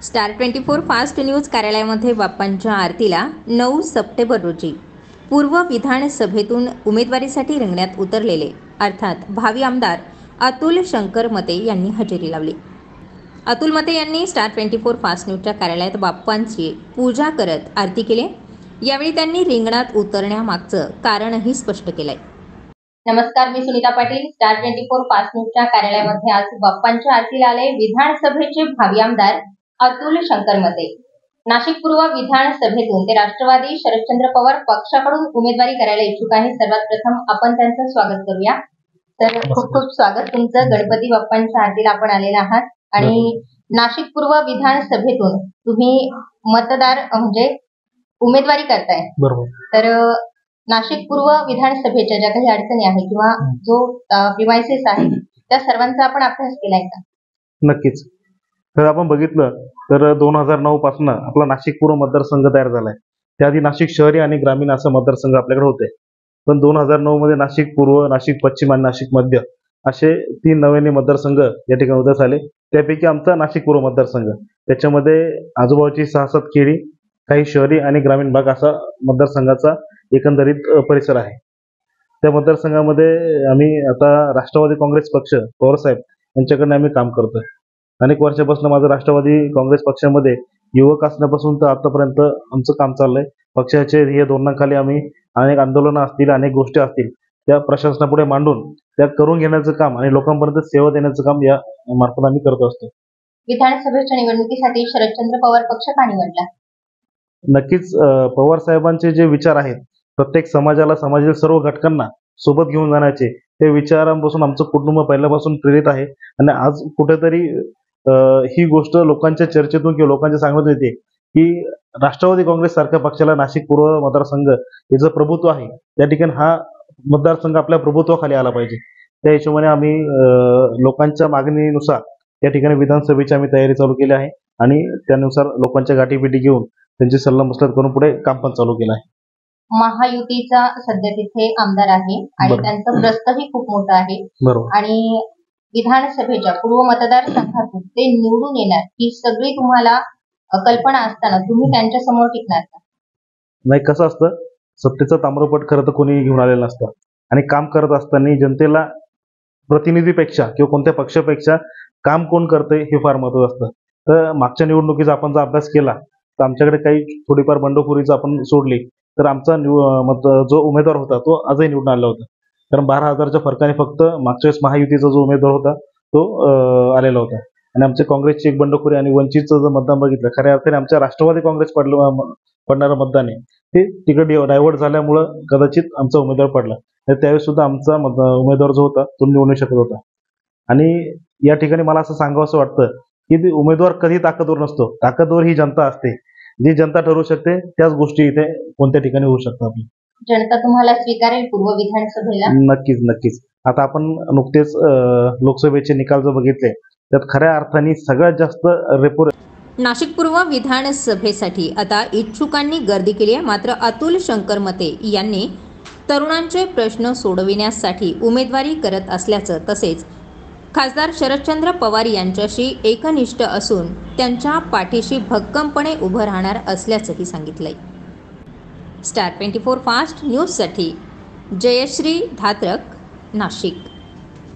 Star 24 fast news कार्यालयामध्ये बाप्पांच्या आरतीला 9 September रोजी पूर्व विधानसभेतून उमेदवारीसाठी रिंगणात उतरलेले अर्थात भावी आमदार अतुल शंकर मते यांनी हजेरी लावली। अतुल मते यांनी स्टार 24 फास्ट न्यूजच्या कार्यालयात बाप्पांची पूजा करत आरती केली। यावेळी त्यांनी रिंगणात उतरण्यामागचं कारणही स्पष्ट केलंय। नमस्कार, मी सुनीता पाटील। स्टार 24 फास्ट न्यूजच्या कार्यालयामध्ये आज बाप्पांच्या आरतीला आले विधानसभेचे भावी आमदार अतुल शंकर मते। नाशिक पूर्व विधानसभेतून ते राष्ट्रवादी शरदचंद्र पवार पक्षाकडून उमेदवारी करायला इच्छुक आहे। सर्वात प्रथम आपण त्यांचं स्वागत करूया। तर खूप खूप स्वागत तुमचं। गणपती बाप्पांच्या आरतीला आपण आलेला आहात आणि नाशिक पूर्व विधानसभेतून तुम्ही मतदार म्हणजे उमेदवारी करताय। बरोबर। तर नाशिक पूर्व विधानसभेच्या ज्या काही अडचणी आहेत किंवा जो प्रिमाइसेस आहे त्या सर्वांचा आपण अभ्यास केलाय का? नक्कीच। तर आपण बघितलं तर 2009 पासून आपला नाशिक पूर्व मतदारसंघ तयार झालाय। त्याआधी नाशिक शहरी आणि ग्रामीण असं मतदारसंघ आपल्याकडे होते, पण 2009 मध्ये नाशिक पूर्व, नाशिक पश्चिम आणि नाशिक मध्य असे 3 नव्याने मतदारसंघ या ठिकाणी उदयास आले। त्यापैकी आमचा नाशिक पूर्व मतदारसंघ, त्याच्यामध्ये आजूबाजूची 6-7 खेडी, काही शहरी आणि ग्रामीण भाग असा मतदारसंघाचा एकंदरीत परिसर आहे। त्या मतदारसंघामध्ये आम्ही आता राष्ट्रवादी काँग्रेस पक्ष पवारसाहेब यांच्याकडून आम्ही काम करतोय। अनेक वर्षापासून माझं राष्ट्रवादी काँग्रेस पक्षामध्ये युवक असण्यापासून तर आतापर्यंत आमचं काम चाललंय। पक्षाचे हे धोरणाखाली आम्ही अनेक आंदोलनं असतील, अनेक गोष्टी असतील त्या प्रशासनापुढे मांडून त्या करून घेण्याचं काम आणि लोकांपर्यंत सेवा देण्याचं काम या मार्फत आम्ही करत असतो। विधानसभेच्या निवडणुकीसाठी शरदचंद्र पवार पक्ष का निवडला? नक्कीच पवार साहेबांचे जे विचार आहेत, प्रत्येक समाजाला, समाजातील सर्व घटकांना सोबत घेऊन जाण्याचे, ते विचारांपासून आमचं कुटुंब पहिल्यापासून प्रेरित आहे। आणि आज कुठेतरी ही गोष्ट लोकांच्या चर्चेतून किंवा लोकांच्या सांगण्यात येते की राष्ट्रवादी काँग्रेस सारख्या पक्षाला नाशिक पूर्व मतदारसंघ याचं प्रभुत्व आहे, त्या ठिकाणी हा मतदारसंघ आपल्या प्रभुत्वाखाली आला पाहिजे। त्या हिशोबाने आम्ही लोकांच्या मागणीनुसार या ठिकाणी विधानसभेची आम्ही तयारी चालू केली आहे आणि त्यानुसार लोकांच्या गाठीभेटी घेऊन त्यांची सल्लामसलत करून पुढे काम पण चालू केलं आहे। महायुतीचा सध्या तिथे आमदार आहे आणि त्यांचं प्रस्तही खूप मोठं आहे। बरोबर। आणि विधानसभेच्या पूर्व मतदारसंघातून ते निवडून येणार ही सगळी तुम्हाला कल्पना असताना तुम्ही त्यांच्या समोर टिकणार का? नाही, कसं असतं, सत्तेचं ताम्रपट खरं तर कोणी घेऊन आलेलं नसतं आणि काम करत असताना जनतेला प्रतिनिधीपेक्षा किंवा कोणत्या पक्षापेक्षा काम कोण करतंय हे फार महत्त्वाचं असतं। तर मागच्या निवडणुकीचा आपण जर अभ्यास केला तर आमच्याकडे काही थोडीफार बंडखोरीचं आपण सोडली तर आमचा जो उमेदवार होता तो आजही निवडून आला होता। कारण 12,000च्या फरकाने फक्त मागच्या वेळेस महायुतीचा जो उमेदवार होता तो आलेला होता। आणि आमच्या काँग्रेसची एक बंडखोरी आणि वंचितचं जर मतदान बघितलं, खऱ्या अर्थाने आमच्या राष्ट्रवादी काँग्रेस पडणारं मतदान आहे ते तिकडे डायव्हर्ट झाल्यामुळं कदाचित आमचा उमेदवार पडला। तर त्यावेळेस सुद्धा आमचा उमेदवार जो होता तो निवडू शकत होता। आणि या ठिकाणी मला असं सांगावं वाटतं की उमेदवार कधी ताकदवर नसतो, ताकदवर ही जनता असते। जी जनता ठरवू शकते त्याच गोष्टी इथे कोणत्या ठिकाणी होऊ शकतात। आपली जनता तुम्हाला स्वीकारेल पूर्व विधानसभेला? नक्कीच नक्कीच। आता आपण नुकतेच लोकसभेचे निकाल जर बघितले त्यात खऱ्या अर्थाने सगळ्यात जास्त रेपो नाशिक पूर्व विधानसभेसाठी आता इच्छुकांनी गर्दी केली आहे। मात्र अतुल शंकर मते यांनी तरुणांचे प्रश्न सोडविण्यासाठी उमेदवारी करत असल्याचं, तसेच खासदार शरदचंद्र पवार यांच्याशी एकनिष्ठ असून त्यांच्या पाठीशी भक्कमपणे उभं राहणार असल्याचंही सांगितलंय। स्टार 24 फास्ट न्यूजसाठी जयश्री धात्रक, नाशिक।